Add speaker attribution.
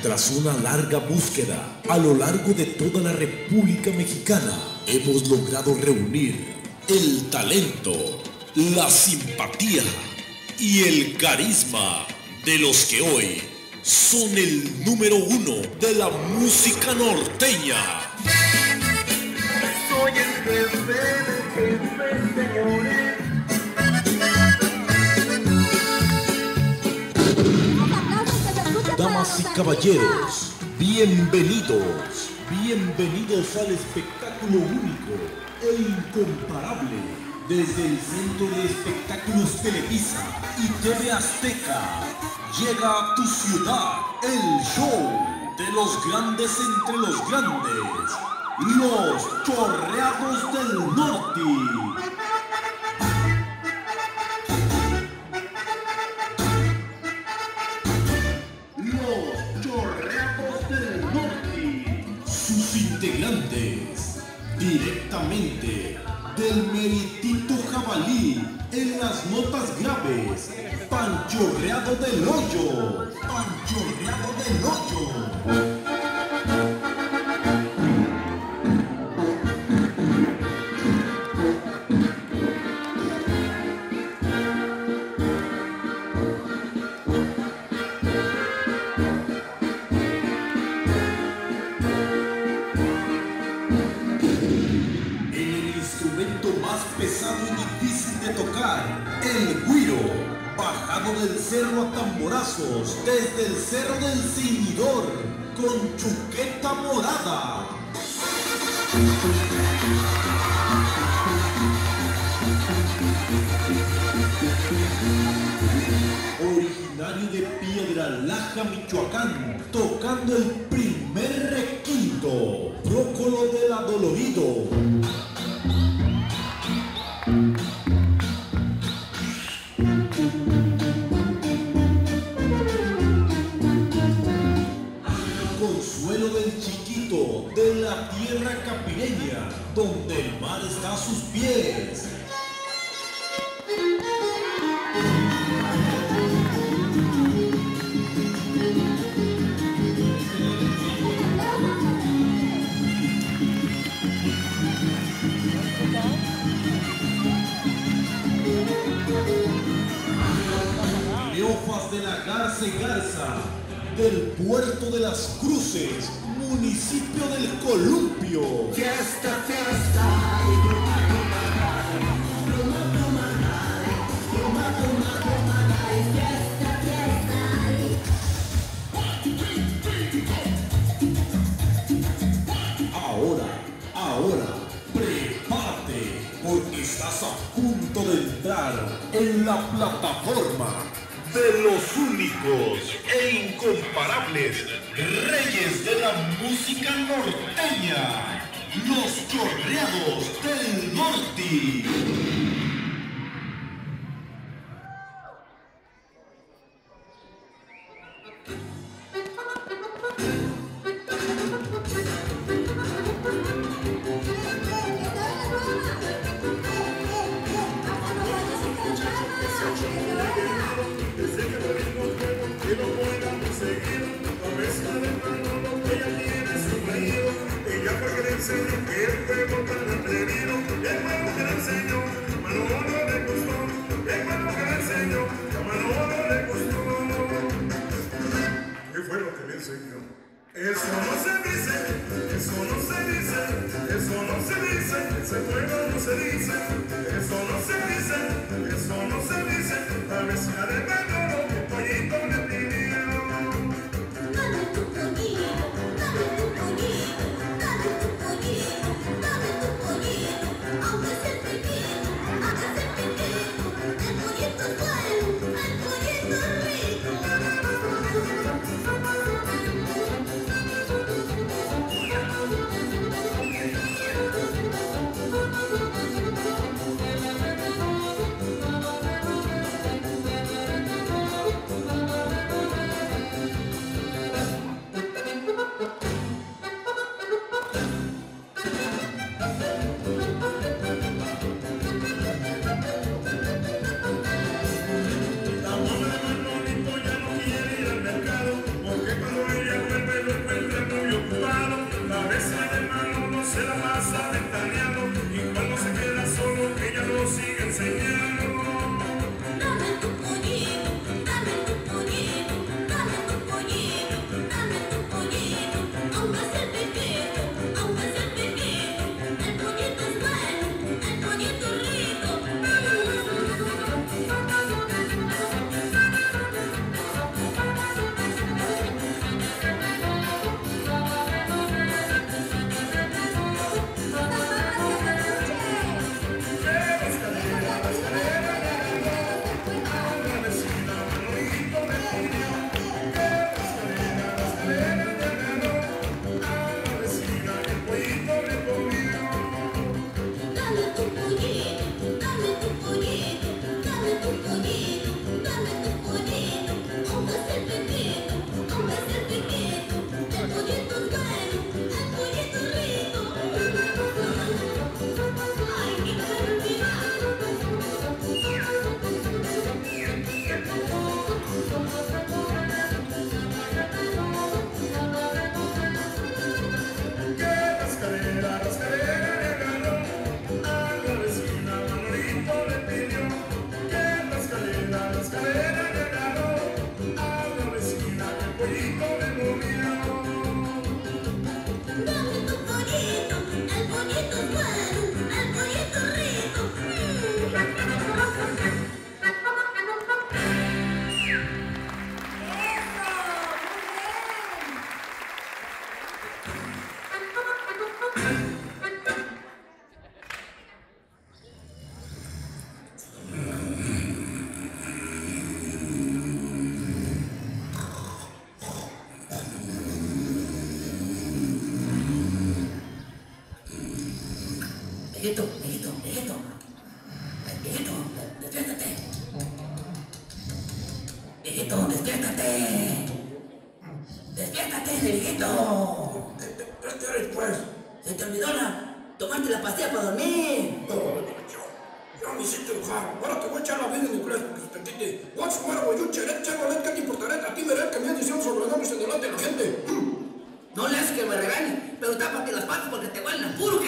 Speaker 1: Tras una larga búsqueda a lo largo de toda la República Mexicana, hemos logrado reunir el talento, la simpatía y el carisma de los que hoy son el número uno de la música norteña.
Speaker 2: Soy el jefe de jefes, señores.
Speaker 1: Damas y caballeros, bienvenidos, bienvenidos al espectáculo único e incomparable desde el Centro de Espectáculos Televisa y TV Azteca. Llega a tu ciudad el show de los grandes entre los grandes, los Chorreados del Norte. Sus integrantes, directamente del meritito jabalí en las notas graves, Panchorreado del Hoyo, Panchorreado del Hoyo. Más pesado y difícil de tocar, el güiro, bajado del cerro a tamborazos, desde el cerro del Ceñidor, con chuqueta morada. Originario de Piedra Laja, Michoacán, tocando el primer requinto, brócolo del adolorido. Consuelo del Chiquito, de la tierra capireña, donde el mar está a sus pies. Leofas de la Garza y Garza, del Puerto de las Cruces, municipio del Columpio.
Speaker 2: Fiesta, fiesta,
Speaker 1: Ahora, prepárate, porque estás a punto de entrar en la plataforma de los únicos e incomparables reyes de la música norteña, los Chorreados del Norte.
Speaker 2: Eso no se dice, eso no se dice, eso no se dice, ese juego no se dice, eso no se dice, eso no se dice, la vecina de Manolo, que pollito le pidió.
Speaker 3: Dame tu pollito, dame tu pollito, dame tu pollito, dame tu pollito, aunque sea pequeño, hágase pequeño, el pollito es bueno, el pollito es rico.
Speaker 4: Viejito, despiértate. Viejito, despiértate. Despiértate, viejito.
Speaker 5: ¿Qué eres, pues?
Speaker 4: Se te olvidó tomarte la pastilla para dormir.
Speaker 5: No, ya me hiciste enojar. Ahora te voy a echar la vida en inglés porque se te quite. What's the matter with you, Chevrolet? ¿Qué te importará a ti ver que me han diciendo sobrenombres en delante de la gente?
Speaker 4: No le haces que me regañe, pero tápate las patas porque te huelen a puro